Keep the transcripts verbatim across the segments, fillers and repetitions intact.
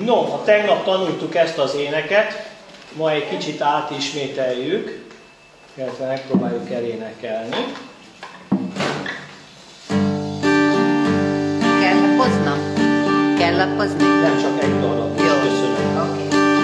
No, ha tegnap tanultuk ezt az éneket, ma egy kicsit átismételjük, illetve megpróbáljuk elénekelni. Kell lapoznom? Kell lapozni? Nem csak egy darab. Jó. Köszönöm. Oké.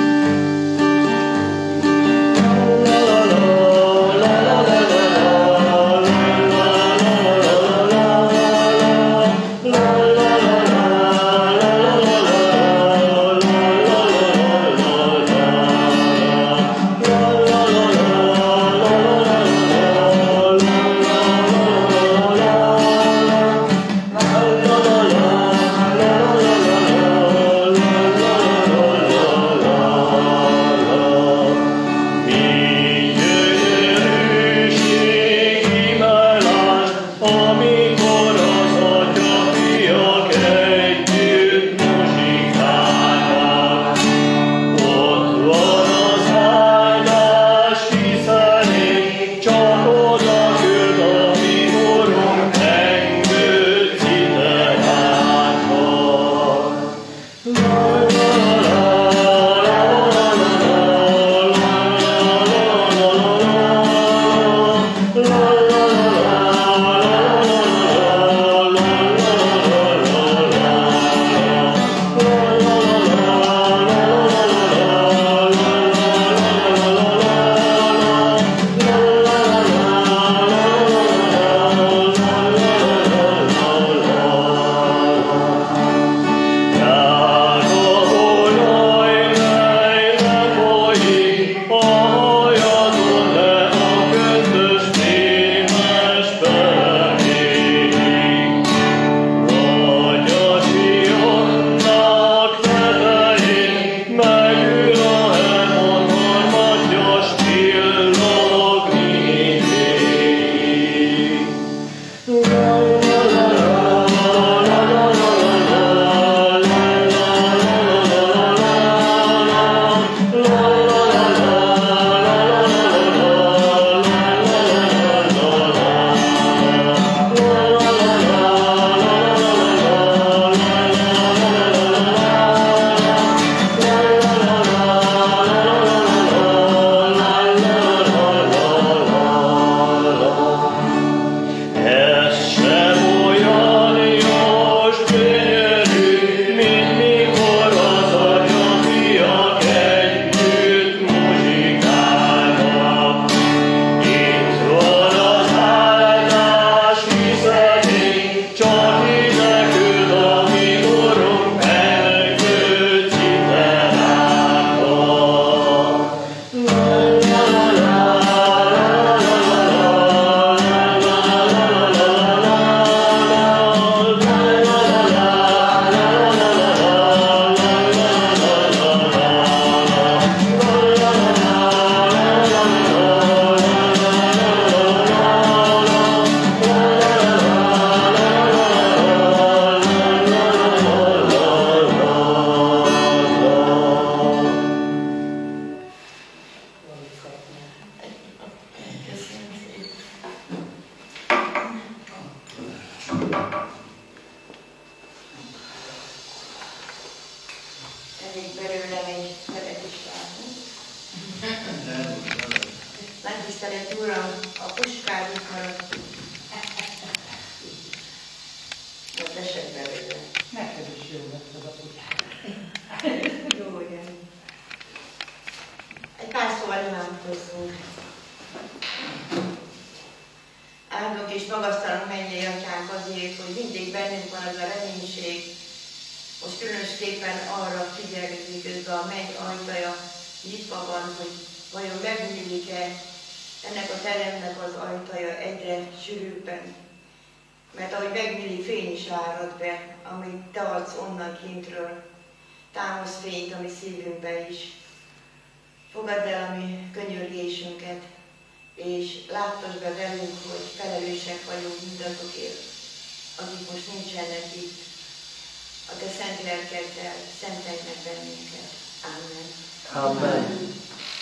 Amen.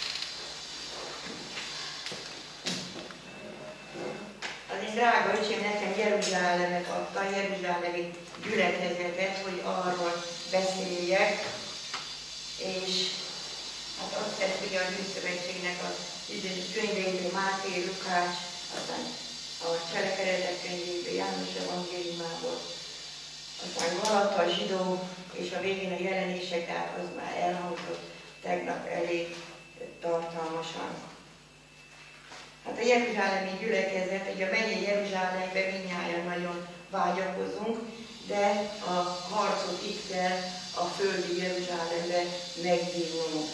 Az én drága öcsém nekem Jeruzsálemet adta, jeruzsálemi gyülekezetet, hogy arról beszéljek. és hát azt ezt ugye az Újszövetségnek az könyveiből Máté, Lukács, aztán a Cselekedetek könyvéből, János evangéliumából, aztán Galata, Zsidó, és a végén a Jelenések, tehát az már elhangzott tegnap elég tartalmasan. Hát a jeruzsálemi gyülekezet, ugye a mennyei Jeruzsálembe mindnyájan nagyon vágyakozunk, de a harcot itt kell a földi Jeruzsálembe megvívnunk.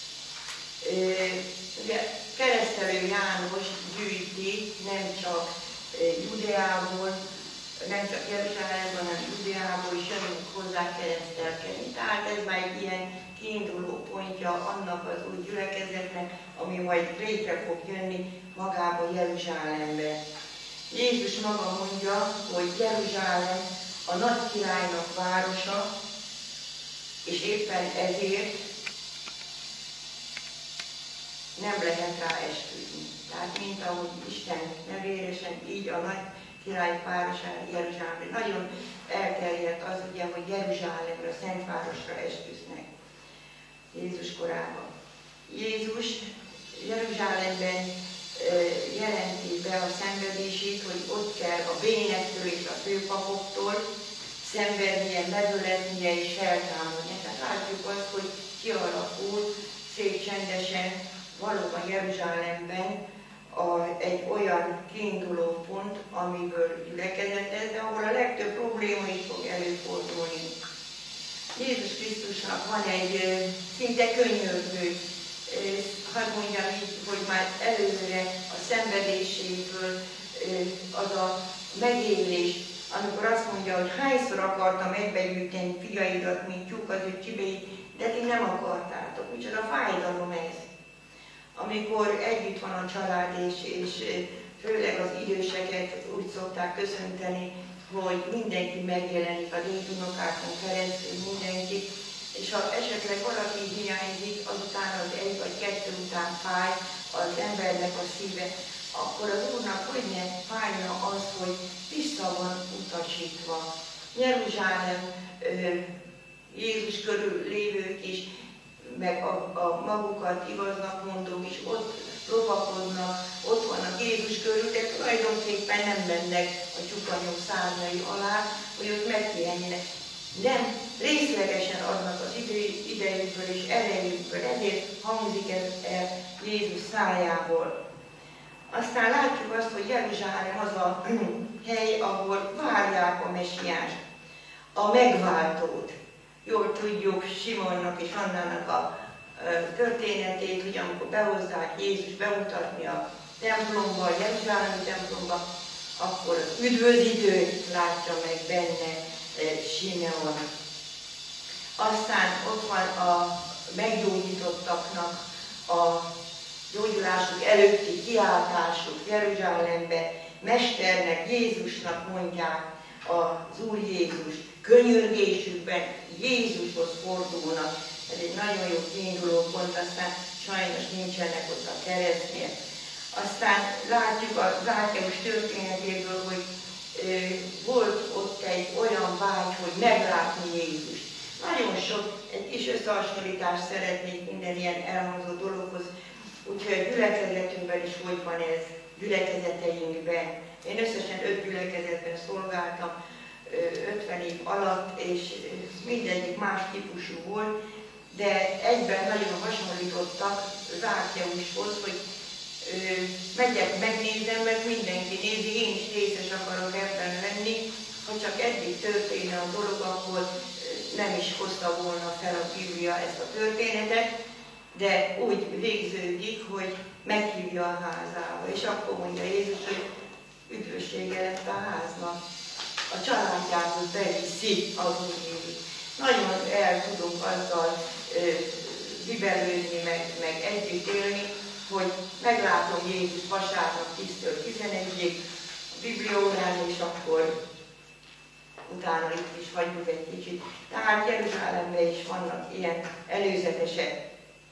Ugye Keresztelő János gyűjti nem csak Judeából, nem csak Jeruzsálemben, hanem Judeából is jönünk hozzá keresztelkedni. Tehát ez már egy ilyen kiinduló pontja annak az új gyülekezetnek, ami majd létre fog jönni magába Jeruzsálembe. Jézus maga mondja, hogy Jeruzsálem a nagy királynak városa, és éppen ezért nem lehet rá esküdni. Tehát mint ahogy Isten nevéresen, így a nagy király városára, Jeruzsálemre. Nagyon elterjedt az ugye, hogy Jeruzsálemre, a Szentvárosra esküsznek Jézus korában. Jézus Jeruzsálemben jelenti be a szenvedését, hogy ott kell a bénektől és a főpapoktól szenvednie, medületnie és feltámadnia. Tehát látjuk azt, hogy kialakul szép csendesen valóban Jeruzsálemben a, egy olyan kiinduló pont, amiből gyülekezet ez, de ahol a legtöbb probléma is fog előfordulni. Jézus Krisztusnak van egy szinte könyörgő, hadd mondjam így, hogy már előre a szenvedéséből az a megélés, amikor azt mondja, hogy hányszor akartam egybegyűjteni fiaidat, mint tyúk az ő csibéit, de ti nem akartátok. Micsoda fájdalom ez. Amikor együtt van a család, és, és főleg az időseket úgy szokták köszönteni, hogy mindenki megjelenik a dédunokákon keresztül, mindenki, és ha esetleg valaki hiányzik, azután az egy vagy kettő után fáj az embernek a szíve, akkor az Úrnak hogy ne fájna az, hogy vissza van utasítva. Jeruzsálem, Jézus körül lévők is, meg a, a magukat igaznak mondók is ott lopakodnak, ott vannak Jézus körül, de tulajdonképpen nem mennek a csukanyok szárnyai alá, hogy ott megpihenjenek. Nem, részlegesen adnak az idő, idejükből és erejükből, ezért hangzik ez el Jézus szájából. Aztán látjuk azt, hogy Jeruzsálem az a hely, ahol várják a messiást, a megváltót. Jól tudjuk Simonnak és Annának a történetét, hogy amikor behozzák Jézus bemutatni a templomba, a Jeruzsálemi templomba, akkor az üdvözítőt látja meg benne Simeon. Aztán ott van a meggyógyítottaknak a gyógyulásuk előtti kiáltásuk Jeruzsálembe, Mesternek, Jézusnak mondják az Úr Jézus, könyörgésükben Jézushoz fordulnak. Ez egy nagyon jó kiinduló pont, aztán sajnos nincsenek ott a keresztnél. Aztán látjuk a Zákeus történetéből, hogy ö, volt ott egy olyan vágy, hogy meglátni Jézust. Nagyon sok, egy kis összehasonlítást szeretnék minden ilyen elhangzott dologhoz, úgyhogy a gyülekezetünkben is hogy van ez, gyülekezeteinkben. Én összesen öt gyülekezetben szolgáltam ötven év alatt, és mindegyik más típusú volt, de egyben nagyon hasonlítottak Zákeushoz, hogy ö, megyek, megnézem, mert mindenki nézi, én is részes akarok ebben lenni, ha csak eddig történne a dolog, akkor nem is hozta volna fel a Biblia ezt a történetet, de úgy végződik, hogy meghívja a házába, és akkor mondja Jézus, hogy üdvössége lett a háznak. A családjához beviszi az Úr Jézus. Nagyon el tudunk azzal hibelődni, meg, meg együtt élni, hogy meglátom Jézus vasárnap tíztől tizenegyig a Bibliaórán, és akkor utána itt is hagyjuk egy kicsit. Tehát Jeruzsálemben is vannak ilyen előzetesek.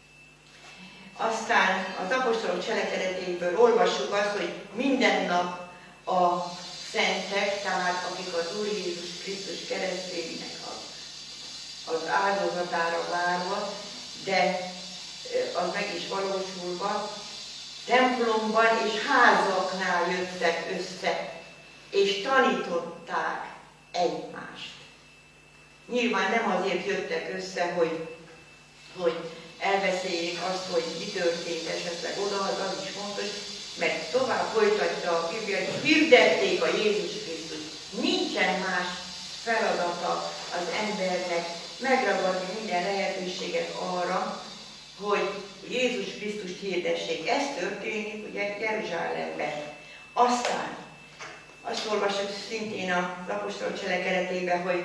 Aztán az apostolok cselekedetéből olvassuk azt, hogy minden nap a szentek, tehát akik az Úr Jézus Krisztus keresztének az áldozatára várva, de az meg is valósulva, templomban és házaknál jöttek össze, és tanították egymást. Nyilván nem azért jöttek össze, hogy, hogy elbeszéljék azt, hogy mi történt esetleg oda, az is fontos, mert tovább folytatja a Biblia, hogy hirdették a Jézus Krisztus. Nincsen más feladata az embernek megragadni minden lehetőséget arra, hogy Jézus Krisztust hirdessék. Ez történik ugye Jeruzsálemben. Aztán azt olvassuk szintén az apostol cselekedetében, hogy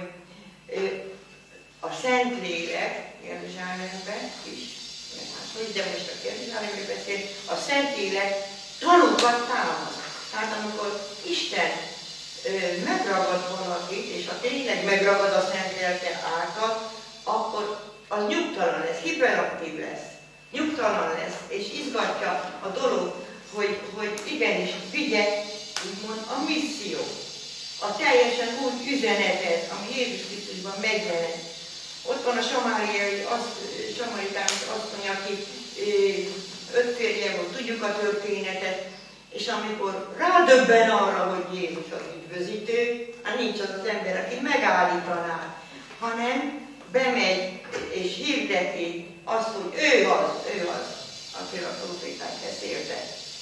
a Szentlélek Jeruzsálemben is, de most a Jeruzsálemről beszél, a Szentlélek tanúkat támaszt. Tehát amikor Isten ö, megragad valakit, és ha tényleg megragad a Szentlélek által, akkor az nyugtalan lesz, hiperaktív lesz, nyugtalan lesz, és izgatja a dolog, hogy, hogy igenis vigye, úgymond, a misszió. A teljesen új üzenetet, ami Jézus Krisztusban megjelent. Ott van a samáriai, samaritános asszony, aki öt férje volt, tudjuk a történetet, és amikor rádöbben arra, hogy Jézus az üdvözítő, hát nincs az az ember, aki megállítaná, hanem bemegy és hirdeti azt, hogy ő az, ő az, akiről a proféták beszéltek.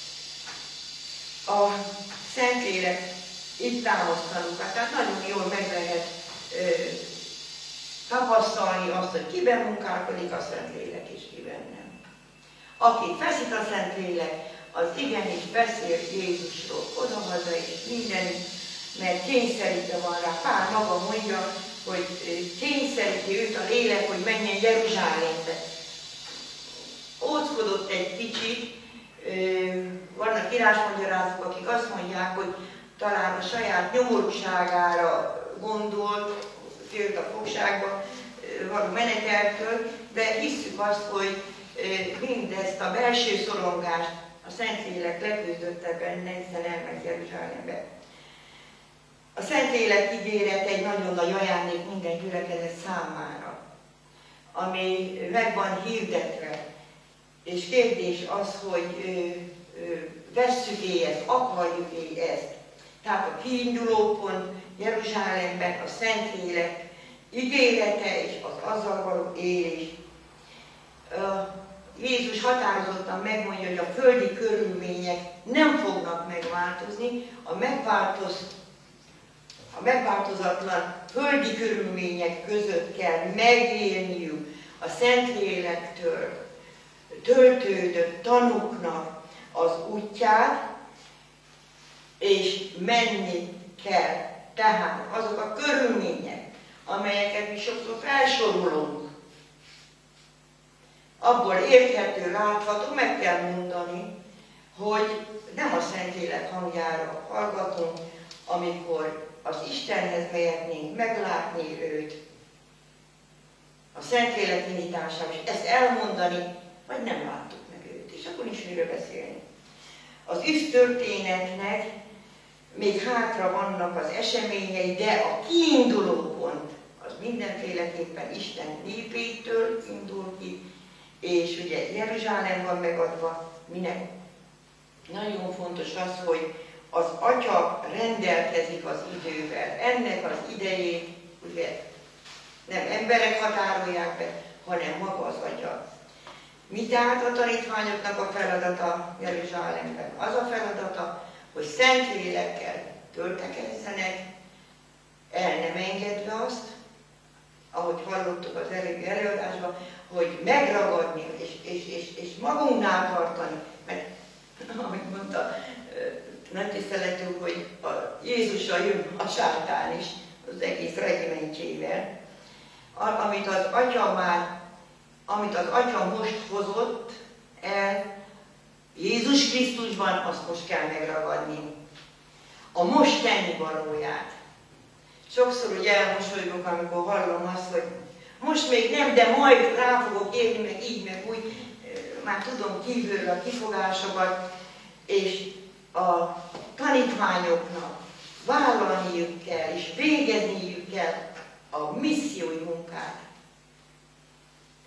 A Szentlélek itt támasztanunk, tehát nagyon jól meg lehet ö, tapasztalni azt, hogy kiben munkálkodik a Szentlélek és kiben nem. Akit feszít a Szentlélek, az igenis beszél Jézusról oda-haza és mindenütt, mert kényszerítve van rá. Pál maga mondja, hogy kényszeríti őt a lélek, hogy menjen Jeruzsálembe. Óckodott egy kicsit, vannak írásmagyarázók, akik azt mondják, hogy talán a saját nyomorúságára gondolt, félt a fogságba való meneteltől, de hisszük azt, hogy mindezt a belső szorongást a Szentlélek leküzdötte benne, hiszen elment Jeruzsálembe. A Szentlélek ígéret egy nagyon nagy ajándék minden gyülekezet számára, ami meg van hirdetve. És kérdés az, hogy vesszük-e ezt, akarjuk-e ezt. Tehát a kiinduló pont Jeruzsálemben a Szentlélek ígérete és az azzal való élés. Jézus határozottan megmondja, hogy a földi körülmények nem fognak megváltozni, a, megváltoz, a megváltozatlan földi körülmények között kell megélniük a Szentlélektől töltődött tanúknak az útját, és menni kell. Tehát azok a körülmények, amelyeket mi sokszor felsorolunk, abból érthető, látható, meg kell mondani, hogy nem a Szentlélek hangjára hallgatunk, amikor az Istenhez mehetnénk meglátni őt, a Szentlélek indításával, és ezt elmondani, vagy nem láttuk meg őt, és akkor is miről beszélni. Az üsztörténetnek még hátra vannak az eseményei, de a kiinduló pont az mindenféleképpen Isten népétől indul ki, és ugye Jeruzsálem van megadva, minek nagyon fontos az, hogy az Atya rendelkezik az idővel. Ennek az idejét ugye nem emberek határolják be, hanem maga az Atya. Mi tehát a tanítványoknak a feladata Jeruzsálemben? Az a feladata, hogy Szentlélekkel töltekezzenek, el nem engedve azt, ahogy hallottuk az előbbi előadásban, hogy megragadni és, és, és, és magunknál tartani, mert ahogy mondta nagy tiszteletünk, hogy a Jézusra jön a sátán is az egész regimentjével, amit az Atya már, amit az Atya most hozott el Jézus Krisztusban, azt most kell megragadni. A most tennivalóját. Sokszor ugye elmosolygok, amikor hallom azt, hogy most még nem, de majd rá fogok érni, meg így, meg úgy, már tudom kívülről a kifogásokat, és a tanítványoknak vállalniuk kell, és végezniük kell a missziói munkát.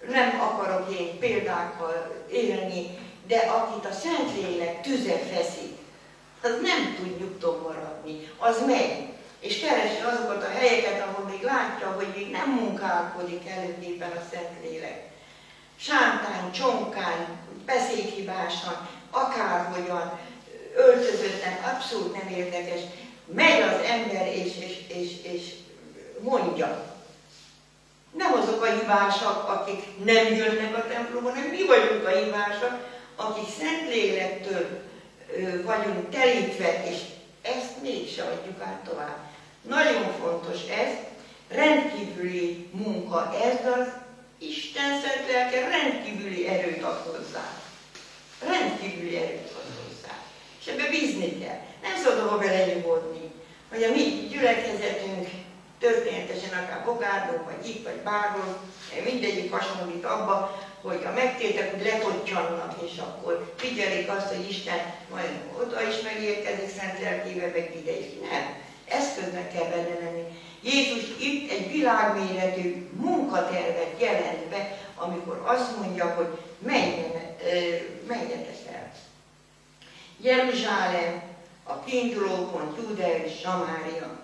nem akarok én példákkal élni, de akit a Szentlélek tüze feszít, az nem tud nyugton maradni, az megy, és keresi azokat a helyeket, ahol még látja, hogy még nem munkálkodik előképpen a Szentlélek. Sántán, csonkán, beszédhibásan, akárhogyan, öltözötten, abszolút nem érdekes. Megy az ember és, és, és, és mondja. Nem azok a hibásak, akik nem jönnek a templomba, hanem mi vagyunk a hibásak, akik Szentlélektől vagyunk telítve, és ezt mégse adjuk át tovább. Nagyon fontos ez, rendkívüli munka ez, de az Isten szent lelke rendkívüli erőt ad hozzá. Rendkívüli erőt ad hozzá. És ebbe bízni kell. Nem szabad belenyugodni, hogy a mi gyülekezetünk történetesen akár Bogárdon, vagy itt, vagy bárhol, mindegyik hasonlít abba, hogy a megtértek, hogy lekottyannak, és akkor figyelik azt, hogy Isten majd oda is megérkezik szent lelkével, meg ide is. Nem. Eszköznek kell benne lenni. Jézus itt egy világméretű munkatervet jelent be, amikor azt mondja, hogy menjetek el. Jeruzsálem, a kiinduló pont, Júdea és Samária.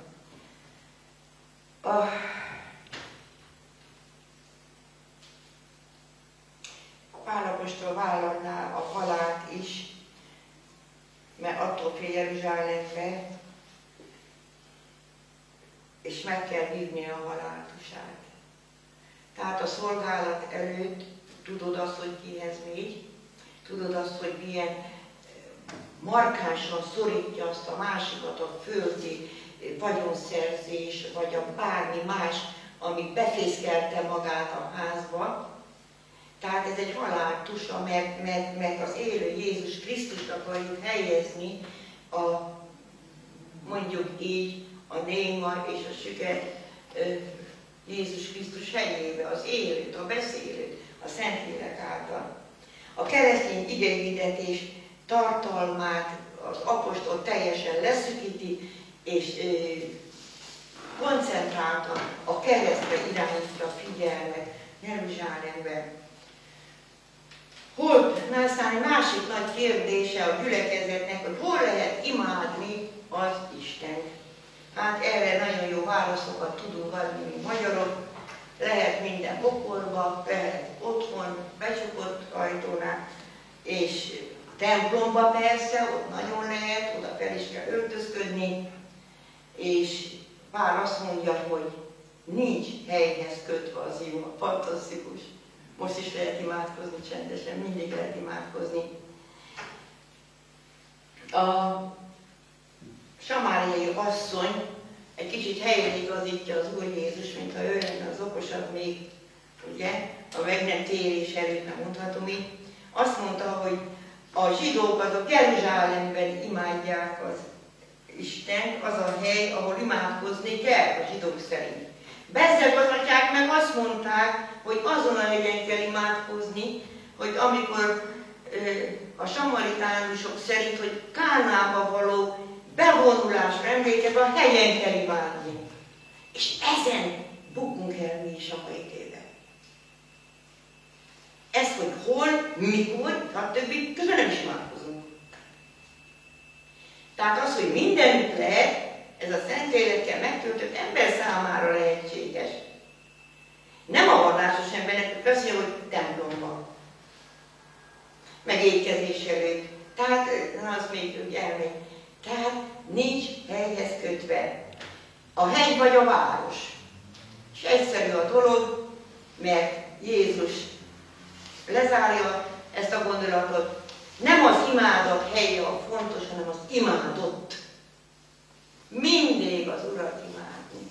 A Pál apostol vállalná a halált is, mert attól fél Jeruzsálembe, és meg kell hívni a haláltusát. Tehát a szolgálat előtt tudod azt, hogy kihez megy, tudod azt, hogy milyen markánsan szorítja azt a másikat a földi vagyonszerzés, vagy a bármi más, ami befészkelte magát a házba. Tehát ez egy haláltusa, mert, mert, mert az élő Jézus Krisztust akarjuk helyezni a, mondjuk így, a néma és a süket Jézus Krisztus helyébe, az élőt, a beszélőt, a Szentlélek által. A keresztény igehirdetés tartalmát az apostol teljesen leszűkíti, és koncentráltan a keresztre irányítja a figyelmet Jeruzsálemben. Hol, na aztán egy másik nagy kérdése a gyülekezetnek, hogy hol lehet imádni az Istent. Hát erre nagyon jó válaszokat tudunk adni, mi magyarok. Lehet minden pokorba, lehet otthon, becsukott ajtónál, és templomba persze, ott nagyon lehet, oda fel is kell öltözködni, és Pál azt mondja, hogy nincs helyhez kötve az ima. Fantasztikus. Most is lehet imádkozni csendesen, mindig lehet imádkozni. A samáriai asszony egy kicsit helyre igazítja az Úr Jézus, mintha ő lenne az okosabb még, ugye, a meg nem térés előtt, nem mondhatom így. Azt mondta, hogy a zsidók azok Jeruzsálemben imádják az Istent, az a hely, ahol imádkozni kell a zsidók szerint. Bezzeg az atyák meg azt mondták, hogy azon a hegyen kell imádkozni, hogy amikor a samaritánusok szerint, hogy Kánába való bevonulásra emlékezve a helyen kell imádni. És ezen bukunk el mi is a hajtébe. Ez, hogy hol, mikor, stb. Közben nem is imádkozunk. Tehát az, hogy mindenütt lehet, ez a Szentlélekkel megtöltött ember számára lehetséges. Nem a vallásos embernek, azt mondja, hogy templomban. Meg étkezés előtt. Tehát, na az még úgy elmegy. Tehát nincs helyhez kötve. A hegy vagy a város. És egyszerű a dolog, mert Jézus lezárja ezt a gondolatot. Nem az imádat helye a fontos, hanem az imádott. Mindig az Urat imádni.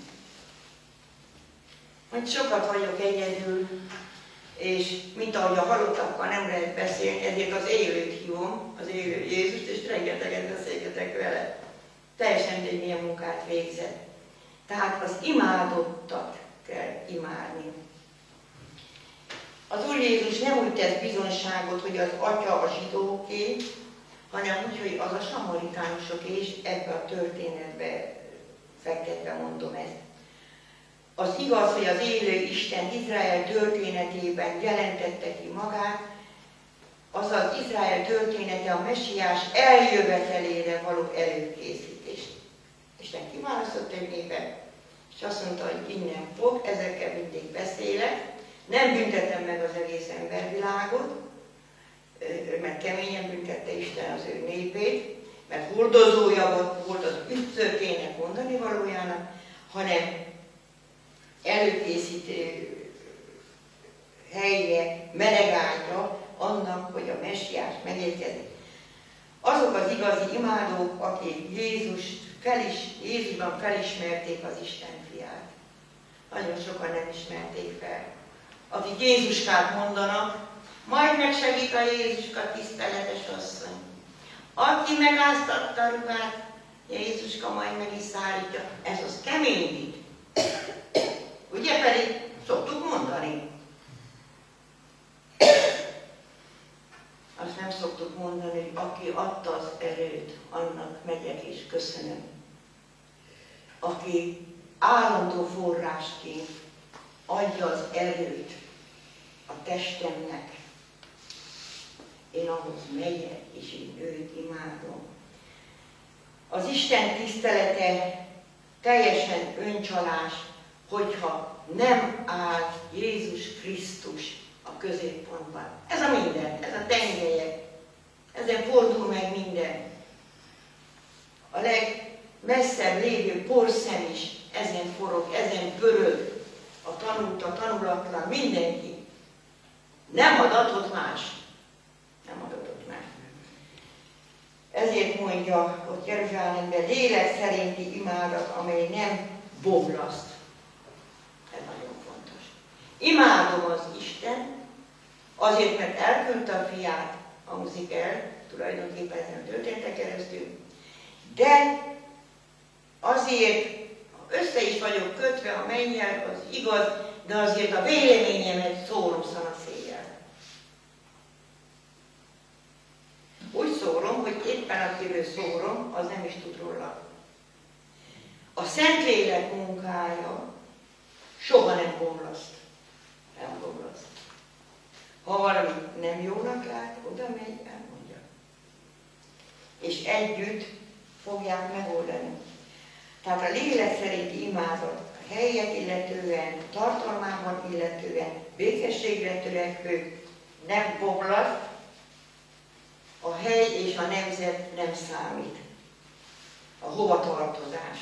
Hogy sokat vagyok egyedül, és mint ahogy a halottakkal nem lehet beszélni, ezért az élőt hívom, az élő Jézust, és rengeteget beszélgetek vele. Teljesen mindegy, milyen munkát végzett. Tehát az imádottat kell imádni. Az Úr Jézus nem úgy tesz bizonyságot, hogy az atya a zsidóké, hanem úgy, hogy az a samaritánusoké is, ebbe a történetbe fektetve mondom ezt. Az igaz, hogy az élő Isten Izrael történetében jelentette ki magát, azaz Izrael története a Messiás eljövetelére való előkészítés. Isten kiválasztott egy népet, és azt mondta, hogy innen fog, ezekkel mindig beszélek, nem büntetem meg az egész embervilágot, mert keményen büntette Isten az ő népét, mert hordozója volt az üttörtének mondani valójának, hanem előkészítő helyre, melegágyra annak, hogy a Messiás megérkezik. Azok az igazi imádók, akik Jézus felis, Jézusban felismerték az Isten fiát. Nagyon sokan nem ismerték fel. Akik Jézuskát mondanak, majd megsegít a Jézuska tiszteletes asszony. Aki megáztatta a ruhát, Jézuska majd meg is szállítja. Ez az keményít. Ugye pedig szoktuk mondani. Azt nem szoktuk mondani, hogy aki adta az erőt, annak megyek és köszönöm. Aki állandó forrásként adja az erőt a testemnek, én ahhoz megyek, és én őt imádom. Az Isten tisztelete teljesen öncsalás, hogyha nem áll Jézus Krisztus a középpontban. Ez a minden, ez a tengelyek, ezen fordul meg minden. A legmesszebb lévő porszem is ezen forog, ezen pörög, a tanult, a tanulatlan, mindenki. Nem adatot más. Nem adatot más. Ezért mondja ott Jeruzsálemben, lélek szerinti imádat, amely nem bomlaszt. Ez nagyon fontos. Imádom az Isten, azért, mert elküldte a fiát, hangzik el, tulajdonképpen ezen a történetek keresztül, de azért össze is vagyok kötve a mennyel, az igaz, de azért a véleményemet szórom szanaszéjjel. Úgy szórom, hogy éppen akiről szórom, az nem is tud róla. A Szentlélek munkája soha nem bomlaszt. Nem bomlaszt. Ha valami nem jónak lát, oda megy, elmondja. És együtt fogják megoldani. Tehát a lélek szerinti imádat a helyet illetően, tartalmában illetően, békességre törekvő nem bomlaszt, a hely és a nemzet nem számít. A hovatartozás.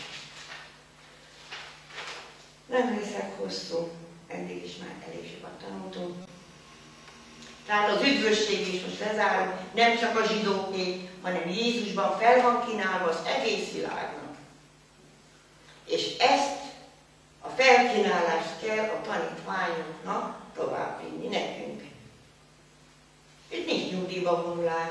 Nem leszek hosszú, eddig is már elég sokat tanultunk. Tehát az üdvösség is, most lezárom, nem csak a zsidóké, hanem Jézusban fel van kínálva az egész világnak. És ezt a felkínálást kell a tanítványoknak továbbvinni nekünk. Itt nincs nyugdíjba vonulás.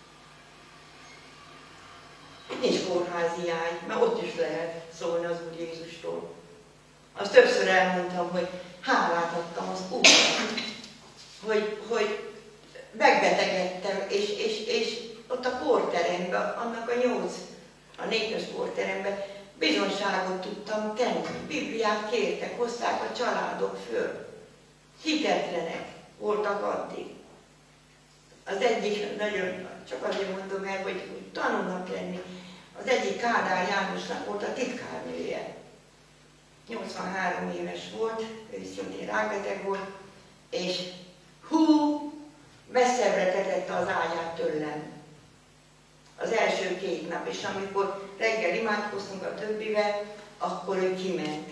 Itt nincs kórházi ágy, mert ott is lehet szólni az Úr Jézusról. Azt többször elmondtam, hogy hálát adtam az Úrnak, hogy, hogy megbetegedtem, és, és, és ott a kórteremben, annak a nyolc, a népes kórteremben bizonyságot tudtam tenni. Bibliát kértek, hozták a családok föl. Hitetlenek voltak addig. Az egyik, nagyon, csak azért mondom el, hogy, hogy tanulnak lenni. Az egyik Kádár Jánosnak volt a titkárnője. nyolcvanhárom éves volt, ő szintén rákbeteg volt, és hú, messzebbre tetette az ágyát tőlem. Az első két nap, és amikor reggel imádkoztunk a többivel, akkor ő kiment.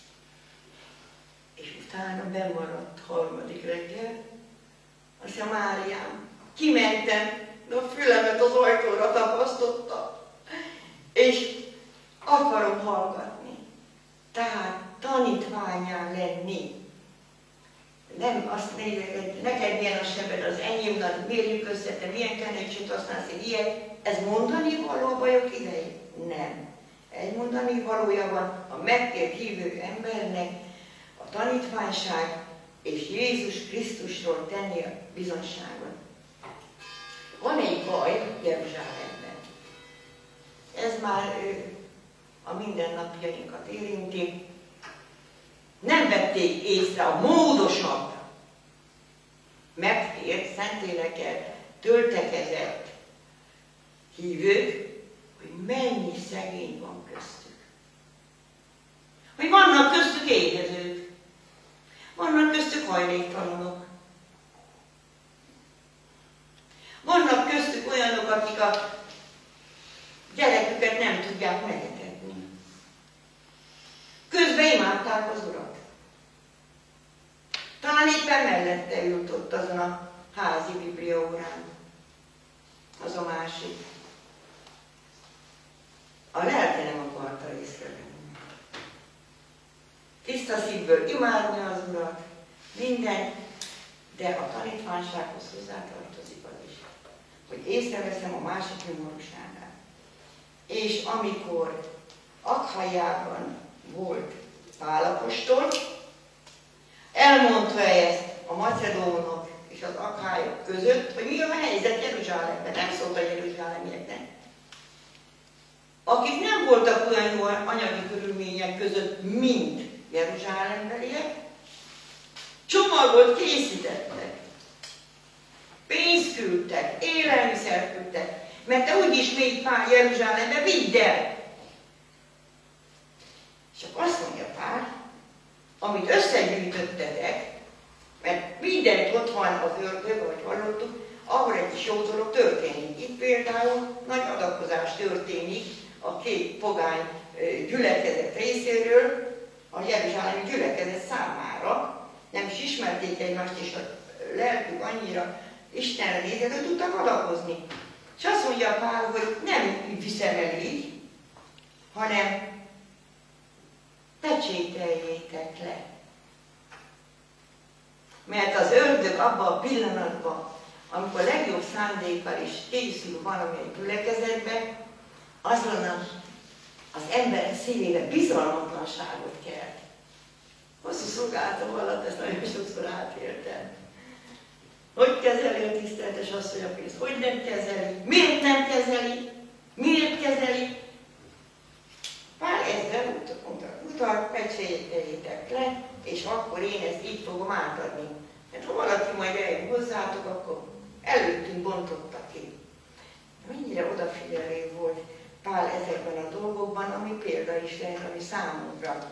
És utána bemaradt harmadik reggel, azt mondja, Máriám, kimentem, de a fülemet az ajtóra tapasztotta, és akarom hallgatni. Tehát tanítványán lenni. Nem azt nézek, hogy neked milyen a sebed, az enyém, de mérjük össze, te milyen kenőcsöt használsz, egy ilyet. Ez mondani való a bajok idején? Nem. Egy mondani valója van a megtért hívő embernek, a tanítványság és Jézus Krisztusról tenni a bizonyságot. Van egy baj Jeruzsálemben. Ez már a mindennapjainkat érinti. nem vették észre a módosabb, megtért, Szentlélekkel töltekezett hívők, hogy mennyi szegény van köztük. Hogy vannak köztük éhezők, vannak köztük hajléktalanok, vannak köztük olyanok, akik a gyereküket nem tudják megetetni. Közben imádták az Urat. Talán éppen mellette ült ott azon a házi bibliaórán. Az a másik. A lelke nem akarta észrevenni. Tiszta szívből imádni az Urat, minden, de a tanítványsághoz hozzátartozik az is, hogy észreveszem a másik nyomorúságát. És amikor Akhaiában volt Pál apostol, elmondta ezt a macedónok és az akhályok között, hogy mi a helyzet Jeruzsálemben. Nem szólt a jeruzsálemieknek. Akik nem voltak olyan jó anyagi körülmények között, mint jeruzsálembeliek, csomagot készítettek, pénzt küldtek, élelmiszert küldtek, mert te úgyis még Pál Jeruzsálembe vidd el. És akkor azt mondja Pál, amit összegyűjtöttetek, mert mindent ott van az ördög, ahogy hallottuk, ahol egy kis jó dolog történik. Itt például nagy adakozás történik a két pogány gyülekezet részéről, a jeruzsálemi gyülekezet számára. Nem is ismerték egymást, és a lelkük annyira Istenre nézett, hogy tudtak adakozni. És azt mondja Pál, hogy nem viszem el így, hanem pecsételjétek le. Mert az ördög abban a pillanatban, amikor a legjobb szándékkal is készül valamilyen gyülekezetbe, azon az ember szívébe bizalmatlanságot kelt. Hosszú szolgálatom alatt ezt nagyon sokszor átéltem. Hogy kezeli a tiszteletes asszony a pénzt? Hogy nem kezeli? Miért nem kezeli? Miért kezeli? Pál ezzel mondta, utat, pecsételjétek le, és akkor én ezt így fogom átadni. Mert ha valaki majd eljön hozzátok, akkor előttünk bontotta ki. Mennyire odafigyelő volt Pál ezekben a dolgokban, ami példa is lehet, ami számunkra.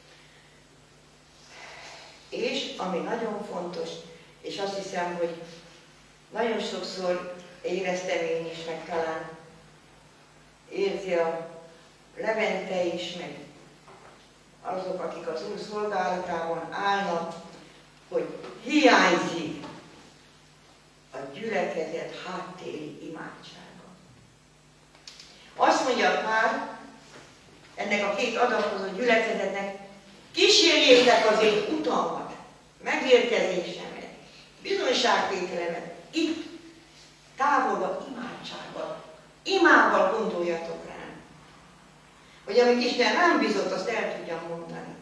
És ami nagyon fontos, és azt hiszem, hogy nagyon sokszor éreztem én is, meg talán érzi a Levente is, meg azok, akik az Úr szolgálatában állnak, hogy hiányzik a gyülekezet háttéri imádsága. Azt mondja Pál ennek a két adakozó gyülekezetnek, kísérjétek az én utamat, megérkezésemet, bizonyságtételemet, itt távolba imádsággal, imával gondoljatok rám. Hogy amit Isten rám bízott, azt el tudjam mondani.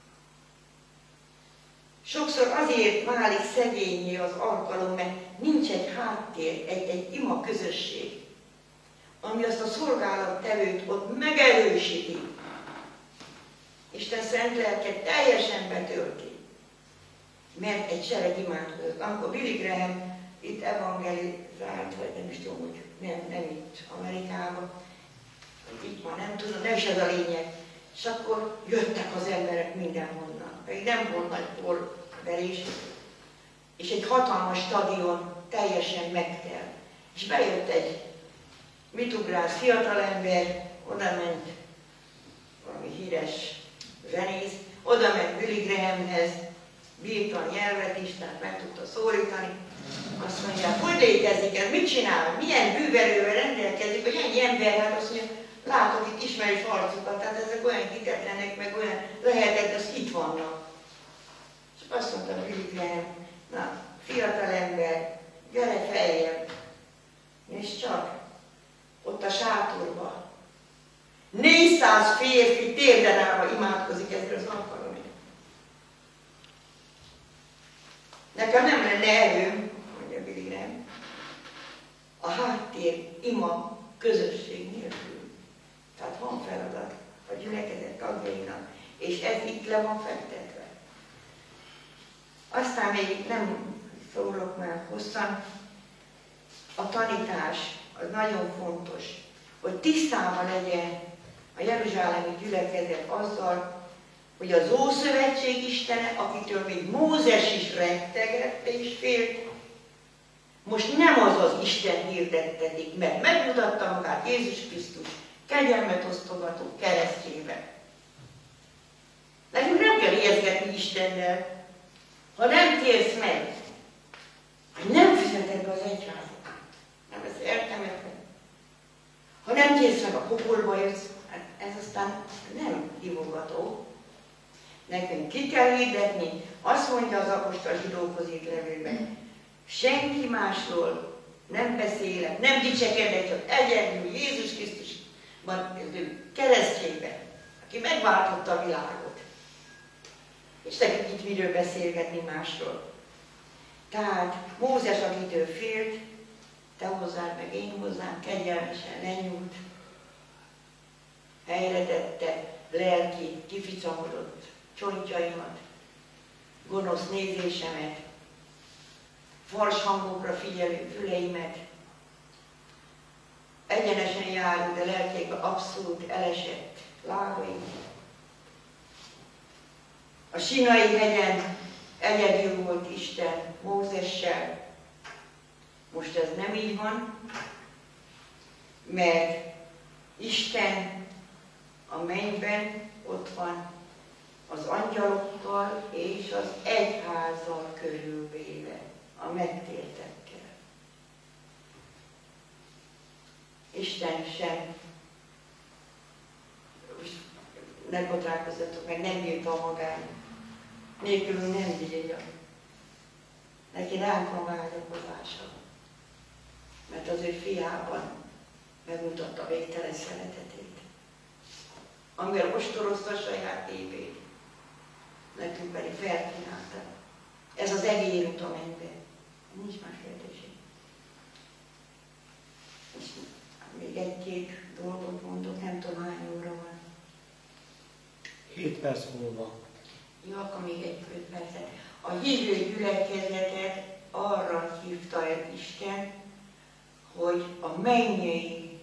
Sokszor azért válik szegényé az alkalom, mert nincs egy háttér, egy, egy ima közösség, ami azt a szolgálattevőt ott megerősíti. Isten szent lelke teljesen betölti. Mert egy sereg imádkozott. Amikor Billy Graham itt evangelizált, vagy nem is tudom, hogy nem, nem itt Amerikában, hogy itt már nem tudom, nem is ez a lényeg. És akkor jöttek az emberek mindenhonnan. Pedig nem volt nagy porverés, és egy hatalmas stadion teljesen megtelt. És bejött egy mitugrász fiatalember, oda ment valami híres zenész, oda ment Billy Grahamhez, bírta a nyelvet is, tehát meg tudta szólítani. Azt mondja, hogy létezik ez, mit csinál, milyen bűverővel rendelkezik, hogy ennyi ember, hát azt mondja, látok itt ismerős arcokat, tehát ezek olyan hitetlenek, meg olyan lehetett, az itt vannak. És azt mondta Billy Graham, na, fiatalember, gyere feljebb, és csak ott a sátorban négyszáz férfi térden állva imádkozik ezzel az alkalommal. Nekem nem lenne erőm, mondja Billy Graham, a háttér ima közösség nélkül. Tehát van feladat a gyülekezet tagjainak, és ez itt le van fektetve. még nem szólok már hosszan, a tanítás az nagyon fontos, hogy tisztában legyen a jeruzsálemi gyülekezet azzal, hogy az Ószövetség Istene, akitől még Mózes is rettegett és félt, most nem az az Isten hirdettetik, mert megmutatta magát Jézus Krisztus kegyelmet osztogató keresztjével. Nekünk nem kell érzgetni Istennel, ha nem térsz meg, hogy nem fizeted be az egyházat. Nem, ezt értem, értem. Ha nem térsz meg, a pokolba jössz, hát ez aztán nem hívogató. Nekünk ki kell hirdetni, azt mondja az apostol zsidókhoz írt levélben, senki másról nem beszélek, nem dicsekedek, csak egyedül Jézus Krisztus van az ő keresztjében, aki megváltotta a világot. És nekünk itt miről beszélgetni másról. Tehát Mózes, akitől félt, te hozzád meg én hozzám, kegyelmesen lenyúlt, helyre tette lelki, kificamodott csontjaimat, gonosz nézésemet, fals hangokra figyelő füleimet, egyenesen járó, de lelkékben abszolút elesett lábaim. A Sinai hegyen egyedül volt Isten Mózessel. Most ez nem így van, mert Isten a mennyben ott van az angyalokkal és az egyházzal körülvéve, a megtértekkel. Isten sem, ne botránkozzatok meg, nem írta magát, nélkülünk nem bírja. Neki ránk van vágyakozása, mert az ő fiában megmutatta a végtelen szeretetét, amivel ostorozta a saját népét, nekünk pedig felkínálta. Ez az egér út a mennybe. Nincs más lehetőség. És még egy-két dolgot mondok, nem tudom hány óra van. Hét perc múlva. Jó, akkor még egy öt percet. A hívő gyülekezetet arra hívta el Isten, hogy a mennyei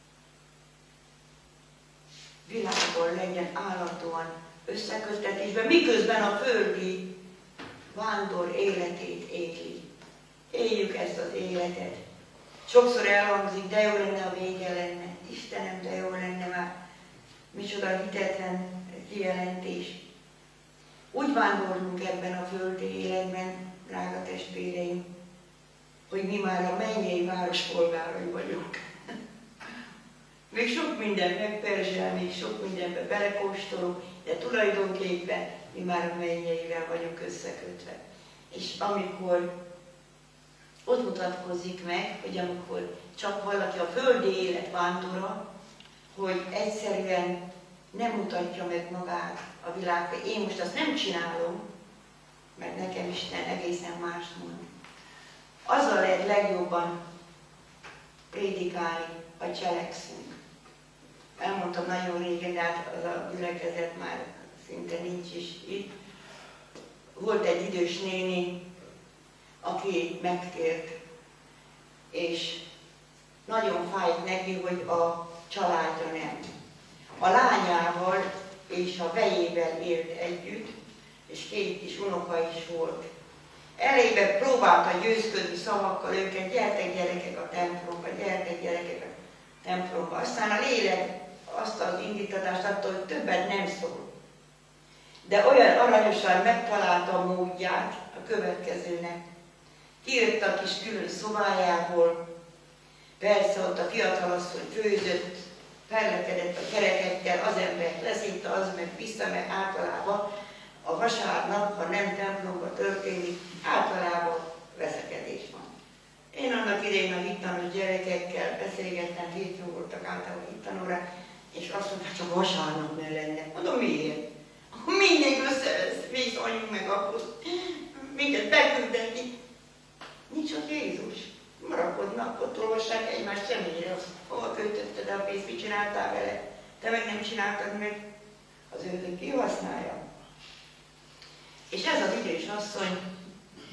világban legyen állandóan összeköttetésben, miközben a földi vándor életét éli. Éljük ezt az életet. Sokszor elhangzik, de jó lenne, a vége lenne. Istenem, de jó lenne már. Micsoda hitetlen kijelentés. Úgy vándorlunk ebben a földi életben, drága testvéreim, hogy mi már a mennyei város polgárai vagyunk. Még sok minden megperzsel, még sok mindenbe belekóstolunk, de tulajdonképpen mi már a mennyeivel vagyunk összekötve. És amikor ott mutatkozik meg, hogy amikor csak valaki a földi élet vándora, hogy egyszerűen nem mutatja meg magát a világba. Én most azt nem csinálom, mert nekem Isten egészen más mond. Azzal lehet legjobban prédikálni, ha cselekszünk. Elmondtam nagyon régen, de hát az a gyülekezet már szinte nincs is itt. Volt egy idős néni, aki megtért, és nagyon fájt neki, hogy a családja nem. A lányával és a vejével élt együtt, és két kis unoka is volt. Elébe próbálta győzködni szavakkal őket, gyertek gyerekek a templomba, gyertek gyerekek a templomba. Aztán a lélek azt az indítatást adta, hogy többet nem szól. De olyan aranyosan megtalálta a módját a következőnek. Kijött a kis külön szobájából, persze ott a fiatalasszony főzött, fellekedett a kerekekkel, az ember leszitta, az meg vissza, meg általában a vasárnap, ha nem templomba történik, általában veszekedés van. Én annak idején a hittanos gyerekekkel beszélgettem, hétfőn voltak általában hittanórák, és azt mondták, csak vasárnap ne lenne. Mondom, miért? Akkor mindenki összevesz, viszonyunk meg ahhoz, minket beküldeni. Nincs ott Jézus. Marakodnak, ott olvassák egymás személyre, hova költötted a pénzt, mit csináltál vele? Te meg nem csináltad meg, az ördög kihasználja. És ez az idős asszony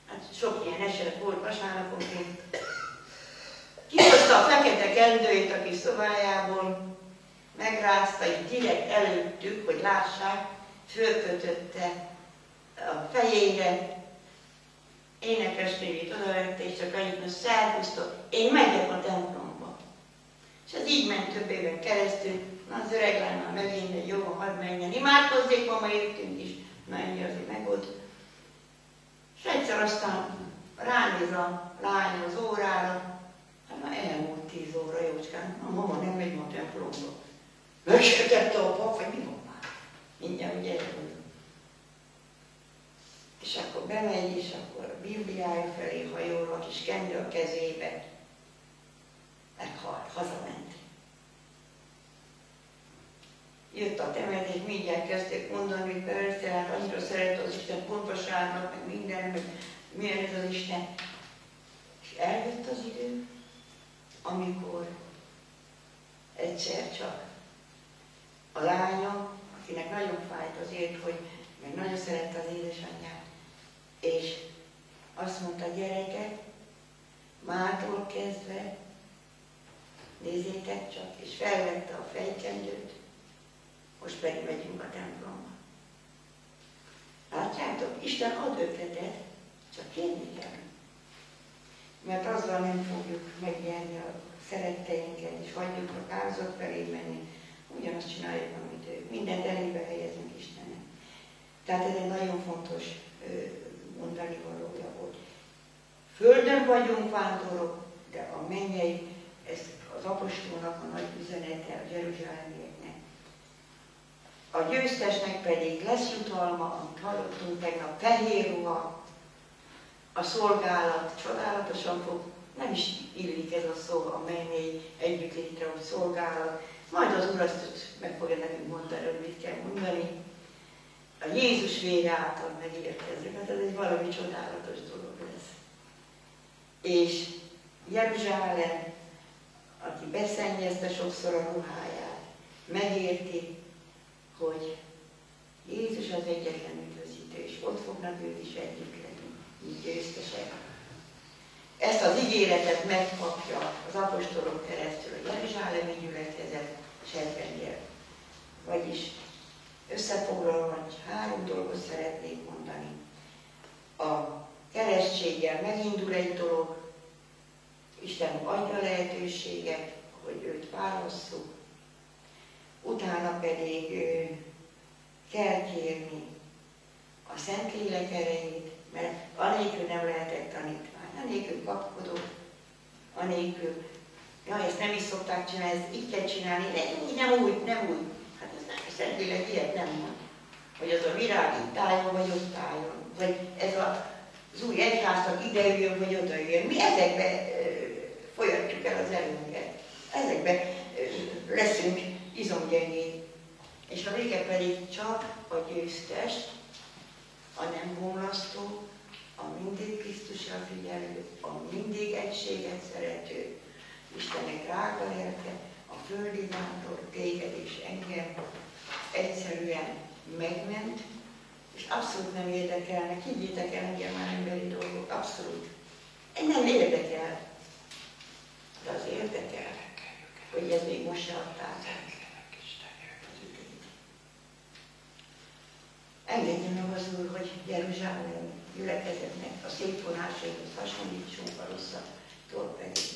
Hát sok ilyen eset volt vasárnaponként. Kihozta a fekete kendőjét a kis szobájából, megrázta, és direkt előttük, hogy lássák, fölkötötte a fejére, énekesnőjét odavette, és csak annyit, hogy szervusztok, én megyek a templomba. És ez így ment több éven keresztül, na az öreg lány már megint, hogy jó, hadd menjen, imádkozzék, ma jöttünk is, menj azért megold. És egyszer aztán ránéz a lány az órára, hát már elmúlt tíz óra, jócskán, a mama nem megy ma a templomba. Megsértette a pap, vagy mi van már? Mindjárt ugye elmondom. És akkor bemegy, és akkor a Bibliája felé hajol, a kis kendő a kezébe. Meghalt, hazament. Jött a temetés, mindjárt kezdték mondani, hogy persze, hát annyira szeret az Isten pontoságnak, meg minden, meg milyen ez az Isten. És eljött az idő, amikor egyszer csak a lánya, akinek nagyon fájt azért, hogy meg nagyon szerette az édesanyját, és azt mondta, gyerekek, mától kezdve, nézzétek csak, és felvette a fejkendőt, most pedig megyünk a templomba. Látjátok, Isten ad ötletet, csak kérni kell. Mert azzal nem fogjuk megnyerni a szeretteinket, és hagyjuk a áldozat felé menni. Ugyanazt csináljuk, amit ő. Mindent elébe helyezünk Istennek. Tehát ez egy nagyon fontos mondani valója volt. Földön vagyunk vándorok, de a mennyei, ez az apostolnak a nagy üzenete a jeruzsálemieknek. A győztesnek pedig lesz jutalma, amit hallottunk tegnap, fehér ruha, a szolgálat csodálatosan fog, nem is illik ez a szó a mennyei együttlétre, hogy szolgálat, majd az Úr azt meg fogja nekünk mondani, hogy mit kell mondani. A Jézus vére által megérkezzük, hát ez egy valami csodálatos dolog lesz. És Jeruzsálem, aki beszennyezte sokszor a ruháját, megérti, hogy Jézus az egyetlen üdvözítő, és ott fognak ők is együtt lenni, így győztesek. Ezt az ígéretet megkapja az apostolok keresztül a jeruzsálemi gyülekezet serkengyel. Vagyis összefoglalva, három dolgot szeretnék mondani. A keresztséggel megindul egy dolog, Isten adja lehetőséget, hogy őt válasszuk, utána pedig ö, kell kérni a Szentlélek erejét, mert anélkül nem lehetek tanítvány, anélkül kapkodok, anélkül, ja, ezt nem is szokták csinálni, ezt így kell csinálni, de úgy, nem úgy, nem úgy. Hát ez nem, a Szentlélek ilyet nem mond. Hogy az a virág itt álljon, vagy ott álljon, vagy ez a, az új egyháznak ide jön, vagy oda jön. Mi ezekbe folyatjuk el az erőnket. Ezekben leszünk izomgyengék. És a vége pedig csak a győztes, a nem bomlasztó, a mindig Krisztusra figyelő, a mindig egységet szerető, Istennek drága lelke, a földi vándor, téged és engem egyszerűen megment, és abszolút nem érdekelnek, higgyétek el, engem már emberi dolgok, abszolút. Nem érdekel, de az érdekel, hogy ez még most se adták. Engedje meg az Úr, hogy Jeruzsálem gyülekezetnek a szép vonásaihoz hasonlítsunk, a rosszat pedig